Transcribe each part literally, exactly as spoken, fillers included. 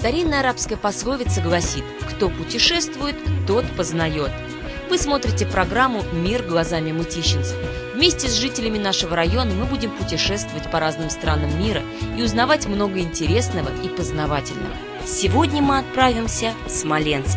Старинная арабская пословица гласит: «Кто путешествует, тот познает». Вы смотрите программу «Мир глазами мытищинцев». Вместе с жителями нашего района мы будем путешествовать по разным странам мира и узнавать много интересного и познавательного. Сегодня мы отправимся в Смоленск.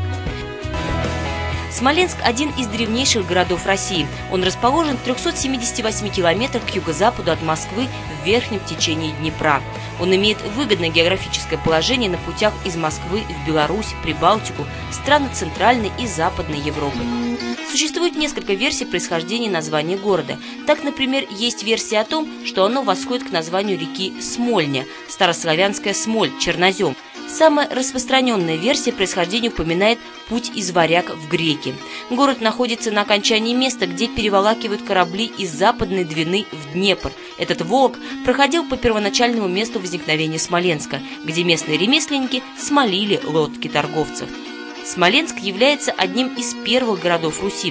Смоленск – один из древнейших городов России. Он расположен в трёхстах семидесяти восьми километрах к юго-западу от Москвы в верхнем течении Днепра. Он имеет выгодное географическое положение на путях из Москвы в Беларусь, Прибалтику, страны Центральной и Западной Европы. Существует несколько версий происхождения названия города. Так, например, есть версия о том, что оно восходит к названию реки Смольня, старославянская смоль, чернозем. Самая распространенная версия происхождения упоминает путь из Варяг в Греки. Город находится на окончании места, где переволакивают корабли из Западной Двины в Днепр. Этот Волок проходил по первоначальному месту возникновения Смоленска, где местные ремесленники смолили лодки торговцев. Смоленск является одним из первых городов Руси.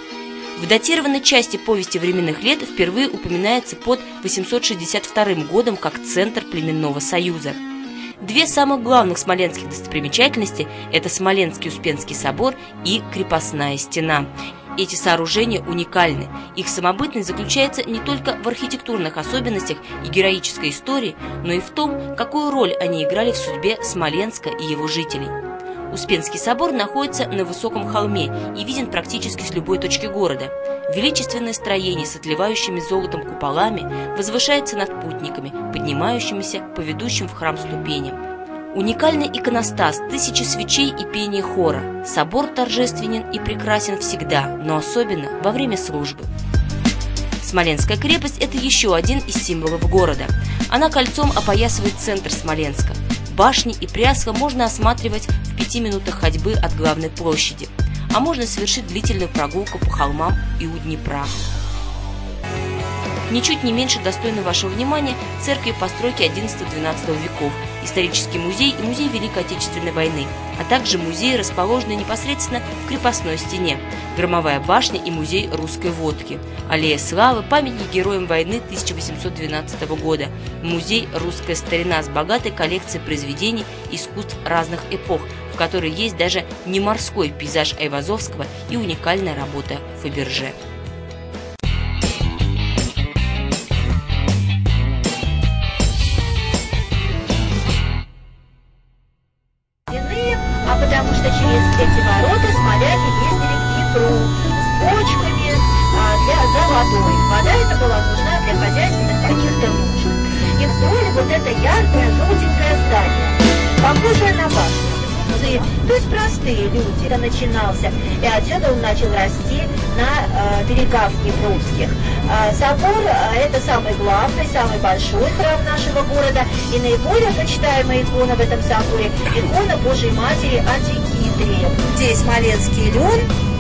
В датированной части повести временных лет впервые упоминается под восемьсот шестьдесят вторым годом как центр племенного союза. Две самых главных смоленских достопримечательности – это Смоленский Успенский собор и Крепостная стена. Эти сооружения уникальны. Их самобытность заключается не только в архитектурных особенностях и героической истории, но и в том, какую роль они играли в судьбе Смоленска и его жителей. Успенский собор находится на высоком холме и виден практически с любой точки города. Величественное строение с отливающими золотом куполами возвышается над путниками, поднимающимися по ведущим в храм ступеням. Уникальный иконостас, тысячи свечей и пение хора. Собор торжественен и прекрасен всегда, но особенно во время службы. Смоленская крепость – это еще один из символов города. Она кольцом опоясывает центр Смоленска. Башни и прясло можно осматривать в пяти минутах ходьбы от главной площади, а можно совершить длительную прогулку по холмам и у Днепра. Ничуть не меньше достойны вашего внимания церкви постройки одиннадцатого-двенадцатого веков, исторический музей и музей Великой Отечественной войны, а также музеи, расположенные непосредственно в крепостной стене, Громовая башня и музей русской водки, Аллея славы, памятник героям войны тысяча восемьсот двенадцатого года, музей «Русская старина» с богатой коллекцией произведений искусств разных эпох, в которой есть даже не морской пейзаж Айвазовского и уникальная работа Фаберже. А потому что через эти ворота смоляне ездили к Днепру с бочками а, для, за водой. Вода эта была нужна для хозяйственных каких-то нужд. И вдоль вот это яркое желтенькое здание, похожее на башню. То есть простые люди. Это начинался, и отсюда он начал расти на э, берегах Днепровских. Э, собор э, – это самый главный, самый большой храм нашего города, и наиболее почитаемая икона в этом соборе – икона Божией Матери Антикитрии. Здесь Смоленский лен,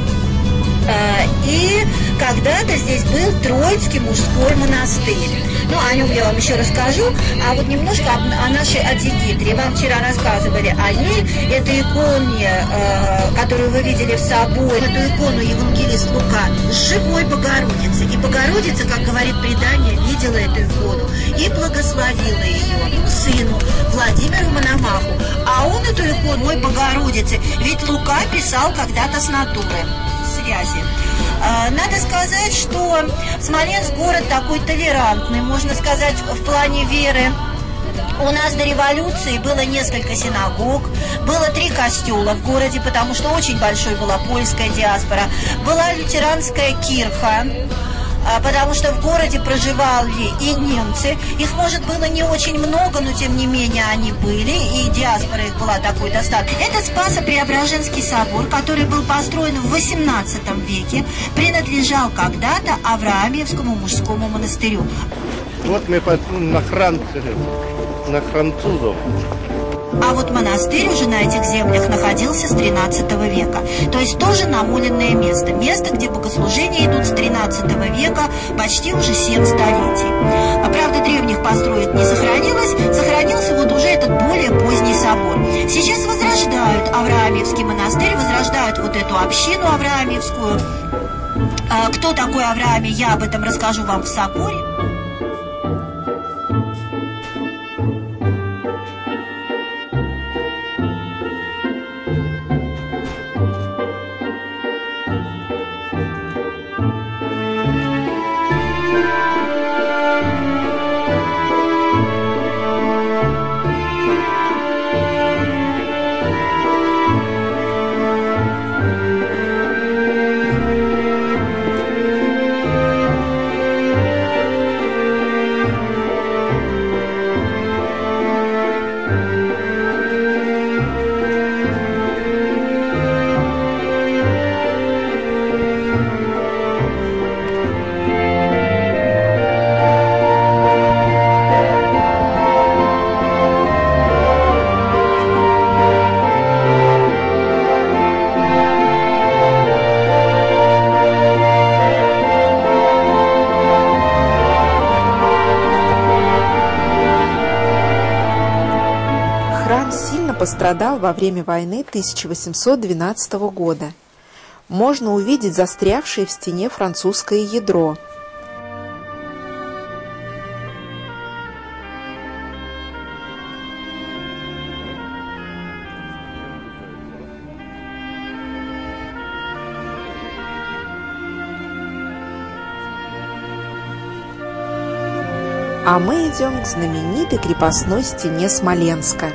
э, и когда-то здесь был Троицкий мужской монастырь. Ну, о нем я вам еще расскажу, а вот немножко о, о нашей Антикитрии. Вам вчера рассказывали о ней, этой иконе, э, которую вы видели в соборе. Эту икону евангелист Лука с живой Богородицей. И Богородица, как говорит предание, видела эту икону и благословила ее сыну Владимиру Мономаху. А он эту икону, ой, Богородицы, ведь Лука писал когда-то с натуры, связи. Надо сказать, что Смоленск город такой толерантный, можно сказать, в плане веры. У нас до революции было несколько синагог, было три костела в городе, потому что очень большой была польская диаспора. Была лютеранская кирха, потому что в городе проживали и немцы. Их, может, было не очень много, но тем не менее они были, и диаспора их была такой достаточно. Это Спасо-Преображенский собор, который был построен в восемнадцатом веке, принадлежал когда-то Авраамьевскому мужскому монастырю. Вот мы на храм, на французов. А вот монастырь уже на этих землях находился с тринадцатого века. То есть тоже намоленное место. Место, где богослужения идут с тринадцатого века почти уже семь столетий. А правда, древних построек не сохранилось. Сохранился вот уже этот более поздний собор. Сейчас возрождают Авраамьевский монастырь, возрождают вот эту общину Авраамьевскую. А кто такой Авраамий, я об этом расскажу вам в соборе. храм сильно пострадал во время войны тысяча восемьсот двенадцатого года. Можно увидеть застрявшее в стене французское ядро. А мы идем к знаменитой крепостной стене Смоленска.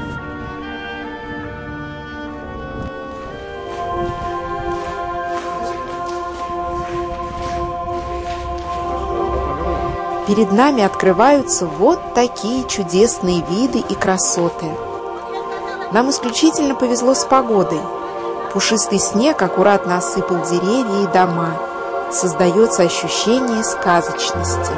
Перед нами открываются вот такие чудесные виды и красоты. Нам исключительно повезло с погодой. Пушистый снег аккуратно осыпал деревья и дома. Создается ощущение сказочности.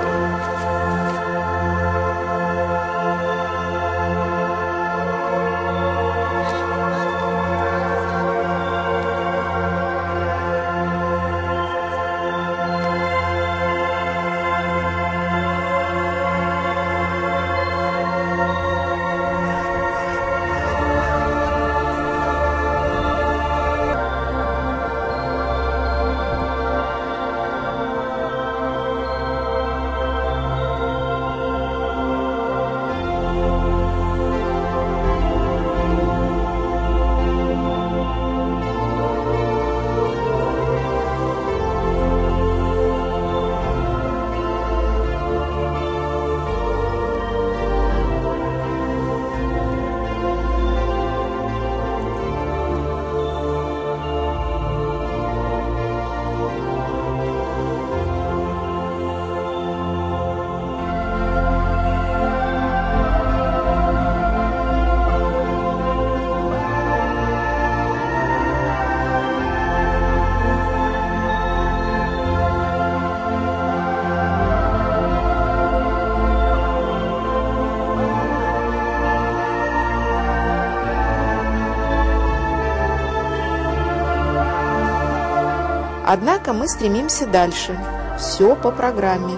Однако мы стремимся дальше. Все по программе.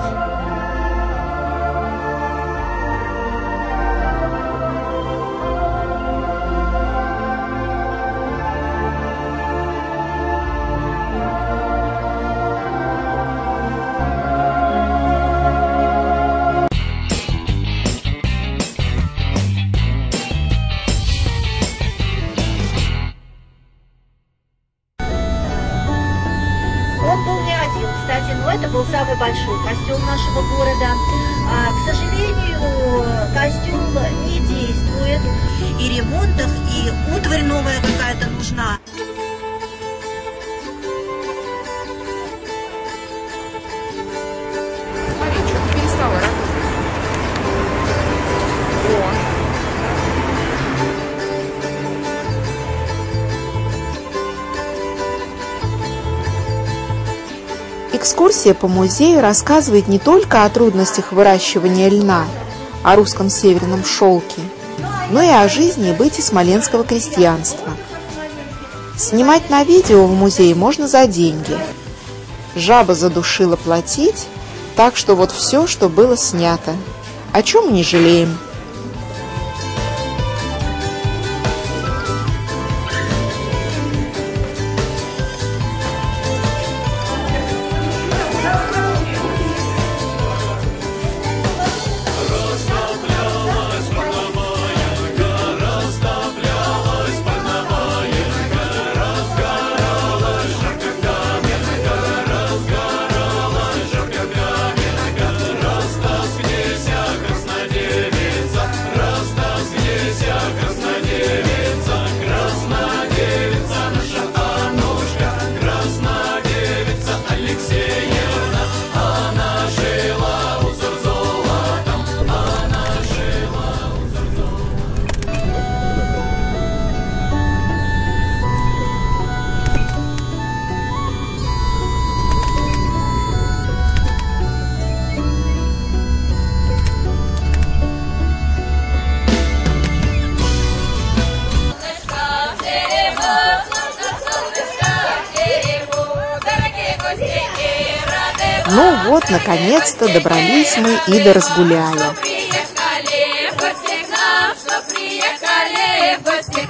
Это был самый большой костел нашего города. А, к сожалению, костел не действует. И ремонтов, и утварь новая какая-то нужна. Смотри, что-то перестало работать. Экскурсия по музею рассказывает не только о трудностях выращивания льна, о русском северном шелке, но и о жизни и быте смоленского крестьянства. Снимать на видео в музее можно за деньги. Жаба задушила платить, так что вот все, что было снято. О чем мы не жалеем. Ну вот, наконец-то добрались мы и до Разгуляя.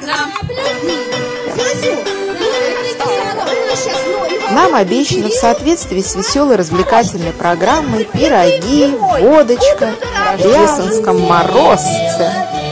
Нам обещано в соответствии с веселой развлекательной программой пироги, водочка, в рождественском морозце.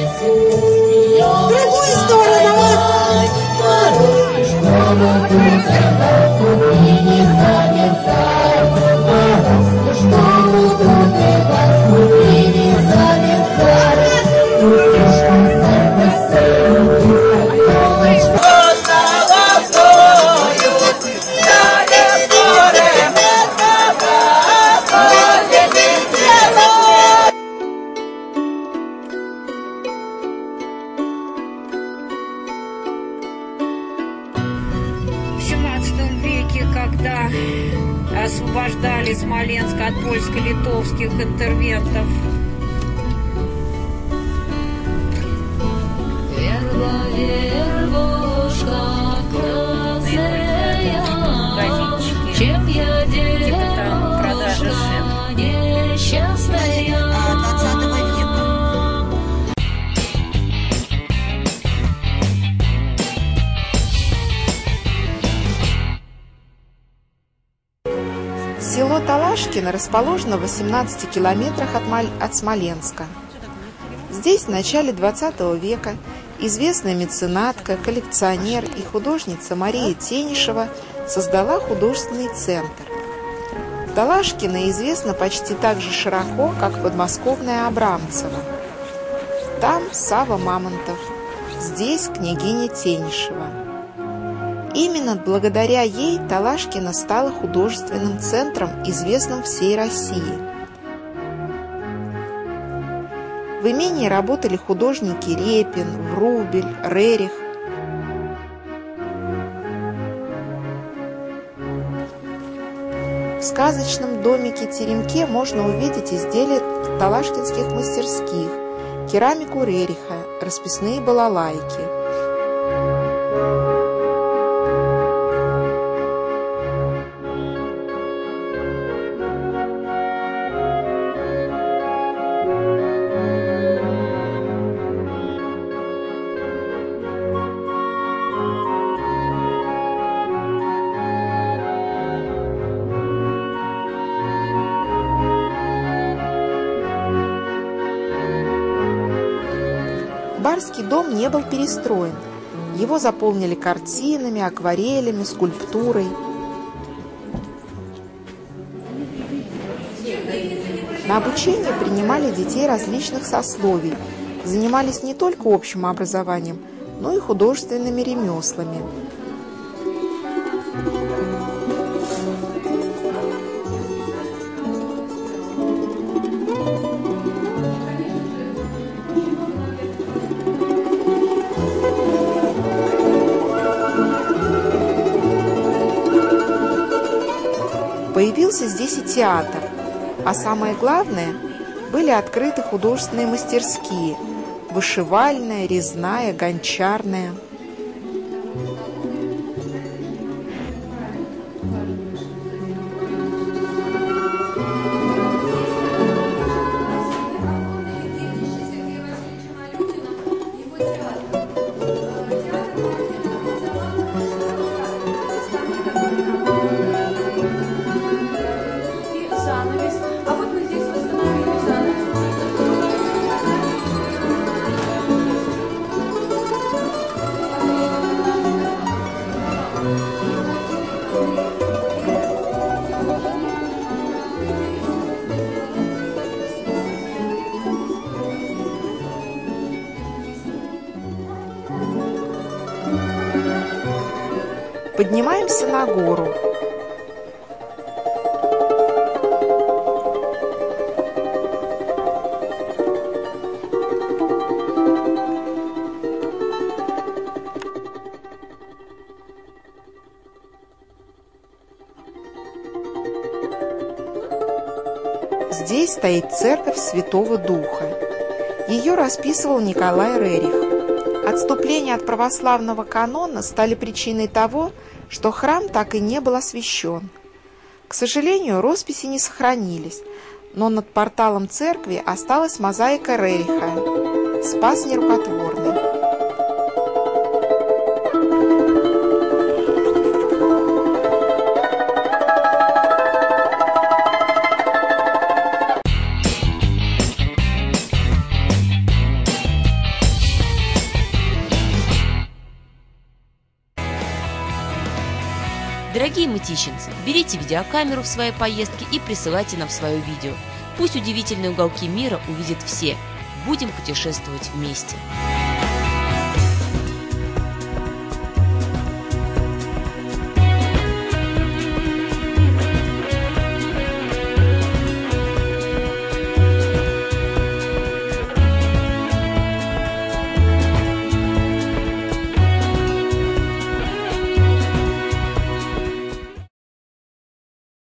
Когда освобождали Смоленск от польско-литовских интервентов. Чем я типа там продажа двадцатого века. Село Талашкино расположено в восемнадцати километрах от, Маль... от Смоленска. Здесь в начале двадцатого века известная меценатка, коллекционер и художница Мария Тенишева создала художественный центр. Талашкино известно почти так же широко, как подмосковное Абрамцево. Там Сава Мамонтов, здесь княгиня Тенишева. Именно благодаря ей Талашкино стало художественным центром, известным всей России. В имении работали художники Репин, Врубель, Рерих. В сказочном домике-теремке можно увидеть изделия талашкинских мастерских, керамику Рериха, расписные балалайки. Барский дом не был перестроен. Его заполнили картинами, акварелями, скульптурой. На обучение принимали детей различных сословий, занимались не только общим образованием, но и художественными ремеслами. Появился здесь и театр, а самое главное, были открыты художественные мастерские – вышивальная, резная, гончарная. Поднимаемся на гору. Здесь стоит церковь Святого Духа. Ее расписывал Николай Рерих. Отступления от православного канона стали причиной того, что храм так и не был освящен. К сожалению, росписи не сохранились, но над порталом церкви осталась мозаика Рериха «Спас нерукотворный». Дорогие мытищинцы, берите видеокамеру в своей поездке и присылайте нам свое видео. Пусть удивительные уголки мира увидят все. Будем путешествовать вместе.